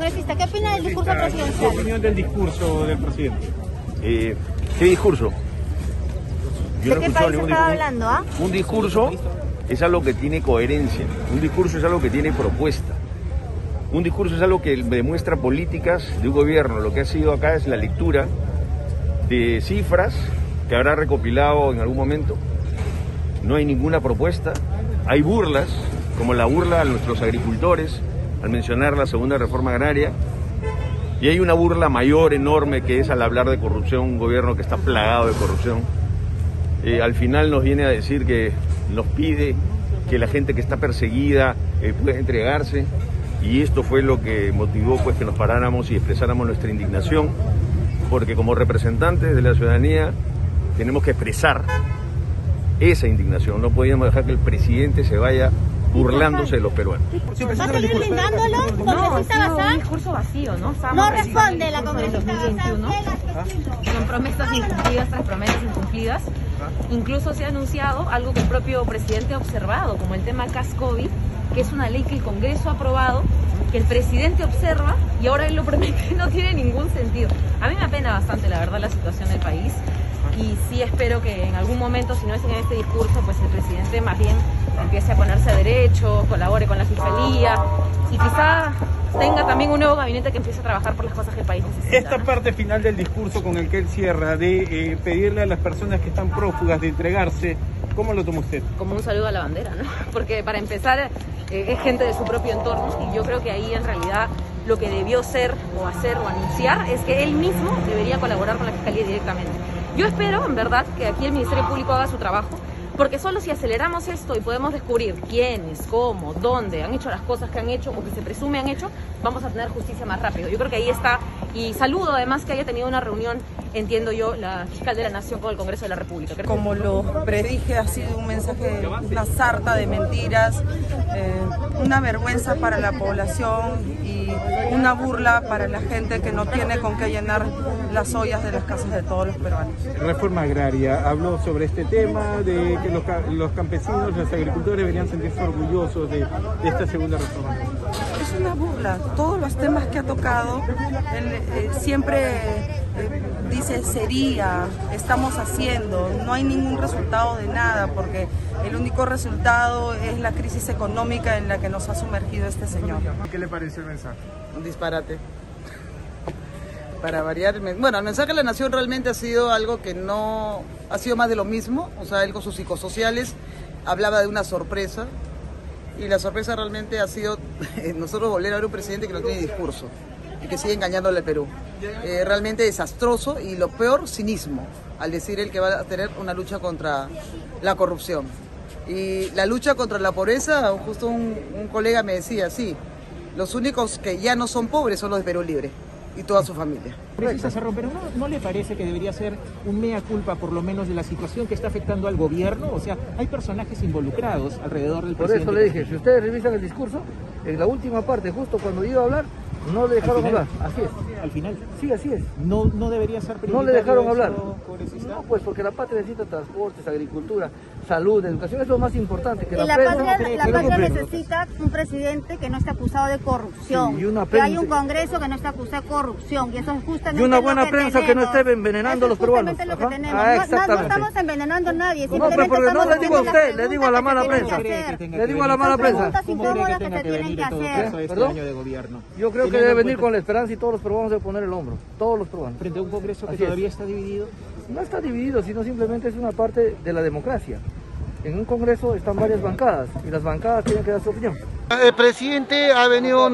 Congresista, ¿qué opina del discurso presidencial? ¿Qué opinión del discurso del presidente? ¿Qué discurso? ¿De qué país estaba hablando? Un discurso es algo que tiene coherencia, un discurso es algo que tiene propuesta, un discurso es algo que demuestra políticas de un gobierno. Lo que ha sido acá es la lectura de cifras que habrá recopilado en algún momento. No hay ninguna propuesta, hay burlas, como la burla a nuestros agricultores al mencionar la segunda reforma agraria, y hay una burla mayor, enorme, que es al hablar de corrupción, un gobierno que está plagado de corrupción. Al final nos viene a decir que nos pide que la gente que está perseguida pueda entregarse, y esto fue lo que motivó pues que nos paráramos y expresáramos nuestra indignación, porque como representantes de la ciudadanía tenemos que expresar esa indignación. No podíamos dejar que el presidente se vaya burlándose de los peruanos. ¿Va a seguir blindándolo, congresista Bazán? Un discurso vacío, ¿no? No responde la congresista Bazán. Son promesas incumplidas tras promesas incumplidas. Incluso se ha anunciado algo que el propio presidente ha observado, como el tema CAS-COVID, que es una ley que el Congreso ha aprobado, que el presidente observa y ahora él lo promete. No tiene ningún sentido. A mí me apena bastante, la verdad, la situación del país. Y sí espero que en algún momento, si no es en este discurso, pues el presidente más bien empiece a ponerse a derecho, colabore con la Fiscalía y quizá tenga también un nuevo gabinete que empiece a trabajar por las cosas que el país necesita. Esta parte final del discurso con el que él cierra, de pedirle a las personas que están prófugas de entregarse, ¿cómo lo toma usted? Como un saludo a la bandera, ¿no? Porque para empezar es gente de su propio entorno, y yo creo que ahí en realidad lo que debió ser o hacer o anunciar es que él mismo debería colaborar con la Fiscalía directamente. Yo espero, en verdad, que aquí el Ministerio Público haga su trabajo, porque solo si aceleramos esto y podemos descubrir quiénes, cómo, dónde han hecho las cosas que han hecho o que se presume han hecho, vamos a tener justicia más rápido. Yo creo que ahí está, y saludo además que haya tenido una reunión, entiendo yo, la fiscal de la Nación con el Congreso de la República. Como lo predije, ha sido un mensaje, una sarta de mentiras, una vergüenza para la población y una burla para la gente que no tiene con qué llenar las ollas de las casas de todos los peruanos. Reforma agraria, habló sobre este tema de que los campesinos, los agricultores deberían sentirse orgullosos de esta segunda reforma. Es una burla. Todos los temas que ha tocado, él siempre dice sería, estamos haciendo, no hay ningún resultado de nada, porque el único resultado es la crisis económica en la que nos ha sumergido este señor. ¿Qué le pareció el mensaje? Un disparate. Para variar, bueno, el mensaje de la Nación realmente ha sido algo que no ha sido más de lo mismo. O sea, él con sus psicosociales hablaba de una sorpresa, y la sorpresa realmente ha sido nosotros volver a ver un presidente que no tiene discurso y que sigue engañándole al Perú. Realmente desastroso, y lo peor, cinismo, al decir él que va a tener una lucha contra la corrupción. Y la lucha contra la pobreza, justo un colega me decía, sí, los únicos que ya no son pobres son los de Perú Libre y toda su familia. Pero ¿no le parece que debería ser un mea culpa por lo menos de la situación que está afectando al gobierno? O sea, hay personajes involucrados alrededor del presidente. Por eso le dije, si ustedes revisan el discurso, en la última parte, justo cuando iba a hablar, no le dejaron hablar. Así es. Al final. Sí, así es. No debería ser prioritario. No le dejaron hablar. No, pues porque la patria necesita transportes, agricultura, salud, educación, es lo más importante. Que y la patria necesita un presidente que no esté acusado de corrupción, sí, que hay un Congreso que no esté acusado de corrupción, y eso es justamente y una buena prensa que no esté envenenando a los peruanos. Lo que tenemos. No estamos envenenando a nadie, simplemente porque no le digo a usted, le digo a la mala prensa. Le digo a la mala prensa. ¿Cómo cree que tenga que venir todo eso este año de gobierno? Yo creo que debe venir con la esperanza, y todos los peruanos deben poner el hombro, todos los peruanos. Frente a un Congreso que todavía está dividido. No está dividido, sino simplemente es una parte de la democracia. En un Congreso están varias bancadas, y las bancadas tienen que dar su opinión. El presidente ha venido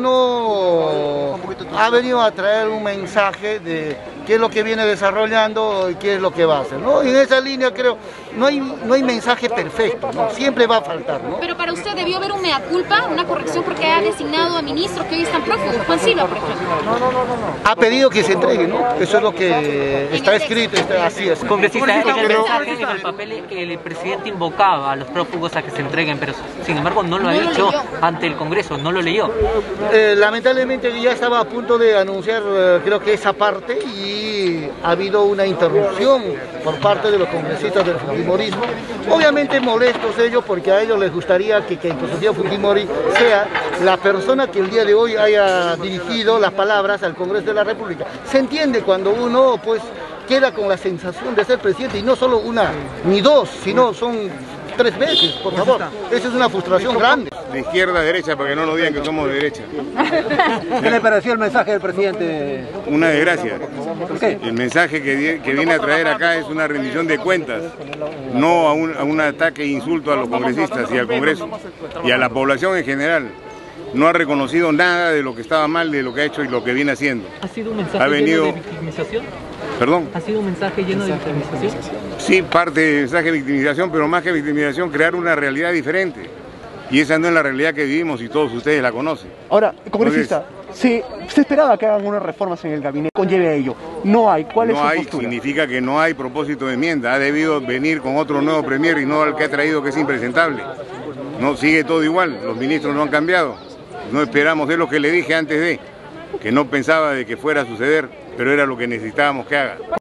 a traer un mensaje de qué es lo que viene desarrollando y qué es lo que va a hacer, ¿no? Y en esa línea creo, no hay mensaje perfecto, ¿no? Siempre va a faltar, ¿no? Pero para usted debió haber un mea culpa, una corrección, porque ha designado a ministros que hoy están prófugos. Juan Silva, por ejemplo. No. Ha pedido que se entregue, ¿no? Eso es lo que está escrito, así es. Congresista, en el mensaje, en el papel que el presidente invocaba a los prófugos a que se entreguen, pero sin embargo no lo ha dicho ante el Congreso, no lo leyó. Lamentablemente ya estaba a punto de anunciar, creo que esa parte, y y ha habido una interrupción por parte de los congresistas del Fujimorismo. Obviamente molestos ellos porque a ellos les gustaría que el presidente Fujimori sea la persona que el día de hoy haya dirigido las palabras al Congreso de la República. Se entiende cuando uno pues queda con la sensación de ser presidente y no solo una ni dos, sino son 3 veces, por favor. Esa es una frustración grande. De izquierda a derecha, para que no nos digan que somos de derecha. ¿Qué le pareció el mensaje del presidente? Una desgracia. ¿Por qué? El mensaje que viene a traer acá es una rendición de cuentas, no a un ataque e insulto a los congresistas y al Congreso y a la población en general. No ha reconocido nada de lo que estaba mal, de lo que ha hecho y lo que viene haciendo. ¿Ha sido un mensaje lleno de victimización? ¿Perdón? ¿Ha sido un mensaje lleno de victimización? Sí, parte del mensaje de victimización, pero más que victimización, crear una realidad diferente. Y esa no es la realidad que vivimos y todos ustedes la conocen. Ahora, congresista, se esperaba que hagan unas reformas en el gabinete, conlleve a ello. No hay. ¿Cuál es su postura? Significa que no hay propósito de enmienda. Ha debido venir con otro nuevo premier y no al que ha traído, que es impresentable. No, sigue todo igual, los ministros no han cambiado. No esperamos, es lo que le dije antes que no pensaba de que fuera a suceder, pero era lo que necesitábamos que haga.